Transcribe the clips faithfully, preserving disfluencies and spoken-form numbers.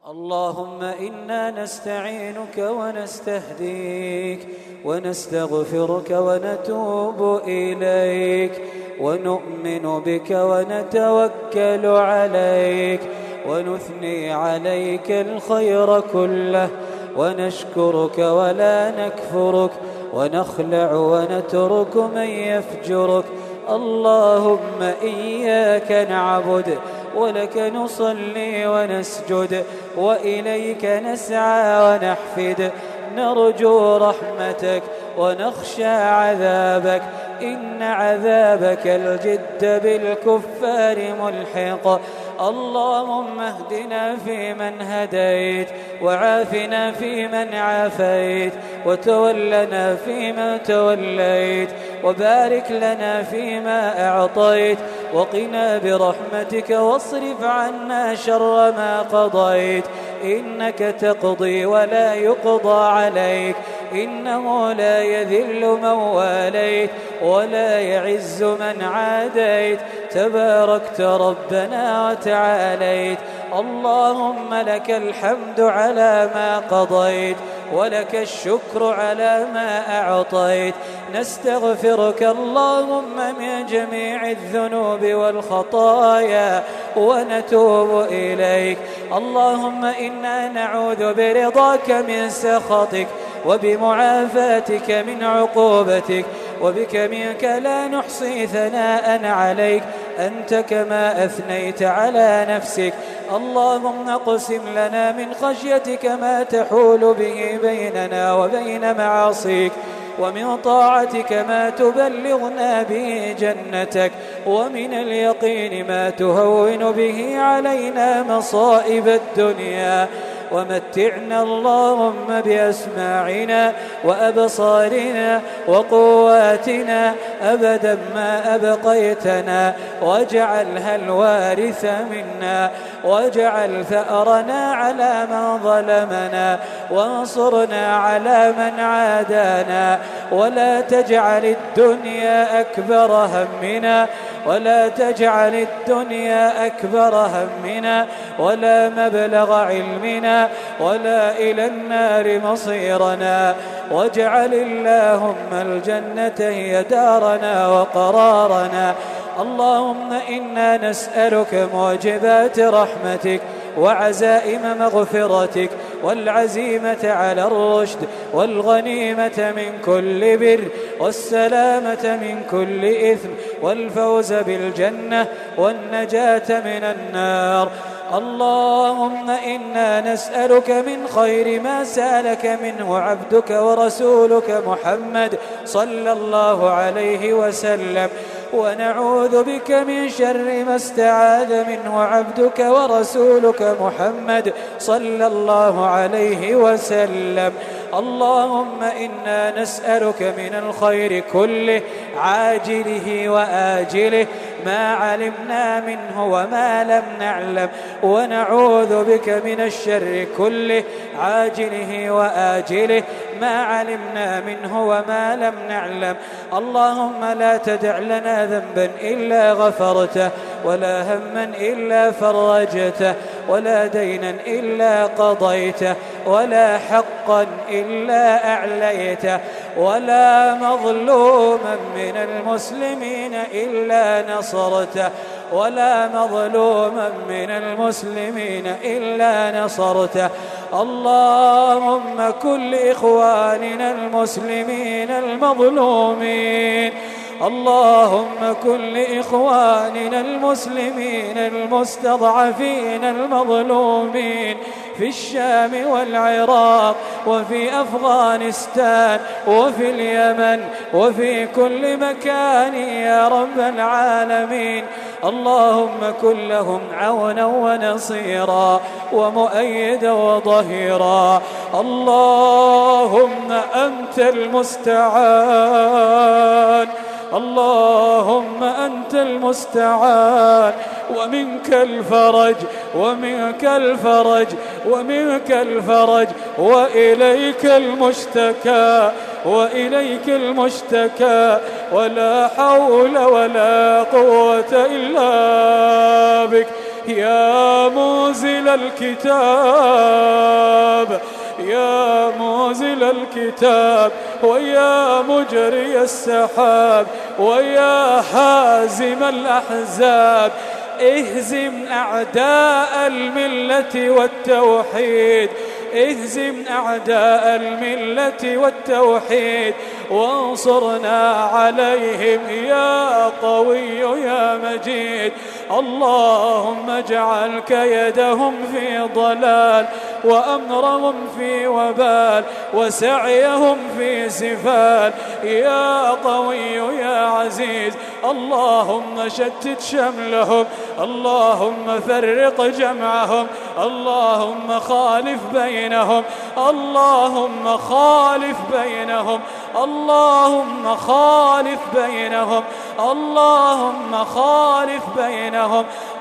اللهم إنا نستعينك ونستهديك ونستغفرك ونتوب إليك ونؤمن بك ونتوكل عليك ونثني عليك الخير كله ونشكرك ولا نكفرك ونخلع ونترك من يفجرك. اللهم إياك نعبد ولك نصلي ونسجد وإليك نسعى ونحفد، نرجو رحمتك ونخشى عذابك، إن عذابك الجد بالكفار ملحق. اللهم اهدنا فيمن هديت وعافنا فيمن عافيت وتولنا فيمن توليت وبارك لنا فيما أعطيت وقنا برحمتك واصرف عنا شر ما قضيت، إنك تقضي ولا يقضى عليك، إنه لا يذل من واليت ولا يعز من عاديت، تباركت ربنا وتعاليت. اللهم لك الحمد على ما قضيت ولك الشكر على ما أعطيت، نستغفرك اللهم من جميع الذنوب والخطايا ونتوب إليك. اللهم إنا نعوذ برضاك من سخطك وبمعافاتك من عقوبتك، وبك منك لا نحصي ثناء عليك أنت كما أثنيت على نفسك. اللهم اقسم لنا من خشيتك ما تحول به بيننا وبين معاصيك، ومن طاعتك ما تبلغنا به جنتك، ومن اليقين ما تهون به علينا مصائب الدنيا، ومتعنا اللهم بأسماعنا وأبصارنا وقواتنا أبدا ما أبقيتنا، واجعلها الوارث منا، واجعل ثأرنا على من ظلمنا، وانصرنا على من عادانا، ولا تجعل الدنيا أكبر همنا، ولا تجعل الدنيا أكبر همنا ولا مبلغ علمنا ولا إلى النار مصيرنا، واجعل اللهم الجنة هي دارنا وقرارنا. اللهم إنا نسألك موجبات رحمتك وعزائم مغفرتك والعزيمة على الرشد والغنيمة من كل بر والسلامة من كل إثم والفوز بالجنة والنجاة من النار. اللهم إنا نسألك من خير ما سألك منه عبدك ورسولك محمد صلى الله عليه وسلم، ونعوذ بك من شر ما استعاذ منه عبدك ورسولك محمد صلى الله عليه وسلم. اللهم إنا نسألك من الخير كله عاجله وآجله ما علمنا منه وما لم نعلم، ونعوذ بك من الشر كله عاجله وآجله ما علمنا منه وما لم نعلم. اللهم لا تدع لنا ذنبا إلا غفرته، ولا هما إلا فرجته، ولا دينا إلا قضيته، ولا حقا إلا أعليته، ولا مظلوما من المسلمين إلا نصرته، ولا مظلوما من المسلمين إلا نصرته. اللهم كن لإخواننا المسلمين المظلومين، اللهم كن لإخواننا المسلمين المستضعفين المظلومين في الشام والعراق وفي أفغانستان وفي اليمن وفي كل مكان يا رب العالمين. اللهم كن لهم عونا ونصيرا ومؤيدا وظهيرا. اللهم أنت المستعان، اللهم أنت المستعان، ومنك الفرج ومنك الفرج ومنك الفرج، وإليك المشتكى وإليك المشتكى، ولا حول ولا قوة إلا بك يا منزل الكتاب يا منزل الكتاب ويا مجري السحاب ويا حازم الأحزاب اهزم أعداء الملة والتوحيد اهزم أعداء الملة والتوحيد وانصرنا عليهم يا قوي يا مجيد. اللهم اجعل كيدهم في ضلال وأمرهم في وبال وسعيهم في سفال يا قوي يا عزيز. اللهم شتت شملهم اللهم فرق جمعهم اللهم خالف بينهم اللهم خالف بينهم اللهم خالف بينهم اللهم خالف بينهم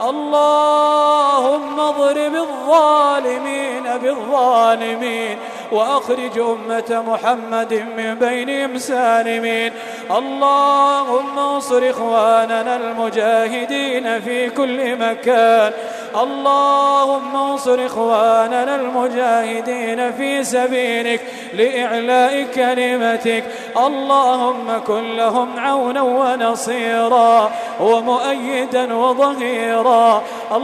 اللهم اضرب الظالمين بالظالمين وأخرج أمة محمد من بينهم سالمين. اللهم انصر إخواننا المجاهدين في كل مكان اللهم انصر إخواننا المجاهدين في سبيلك لإعلاء كلمتك. اللهم كن لهم عونا ونصيرا ومؤيدا وظهيرا.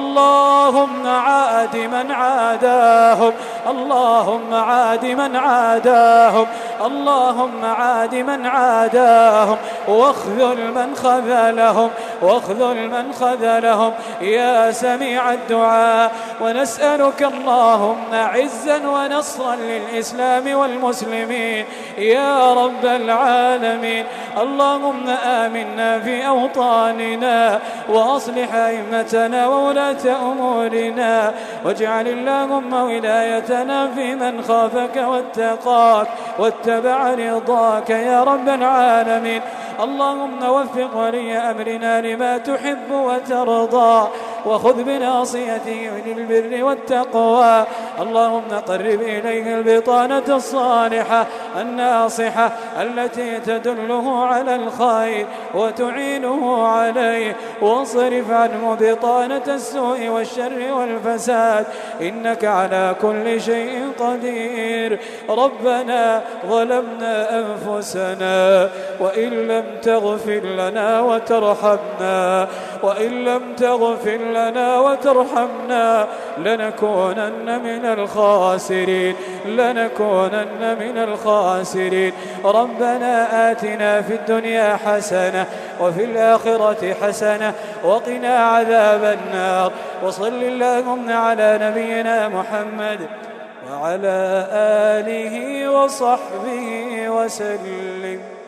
اللهم عاد من عاداهم اللهم عاد من عاداهم اللهم عاد من عاداهم واخذل من خذلهم واخذل من خذلهم يا سميع الدعاء. ونسألك اللهم عزا ونصرا للإسلام والمسلمين يا رب العالمين. اللهم آمنا في أوطاننا وأصلح أئمتنا وولاة أمورنا واجعل اللهم ولايتنا في من خافك واتقاك واتبع رضاك يا رب العالمين. اللهم وفق ولي أمرنا لما تحب وترضى وخذ بناصيته للبر والتقوى. اللهم قرب إليه البطانة الصالحة الناصحة التي تدله على الخير وتعينه عليه واصرف عنه بطانة السوء والشر والفساد إنك على كل شيء قدير. ربنا ظلمنا أنفسنا وإن لم تغفر لنا وترحمنا وإن لم تغفر لنا وترحمنا لنكونن من الخاسرين لنكونن من الخاسرين. ربنا آتنا في الدنيا حسنة وفي الآخرة حسنة وقنا عذاب النار. وصل اللهم على نبينا محمد وعلى آله وصحبه وسلم.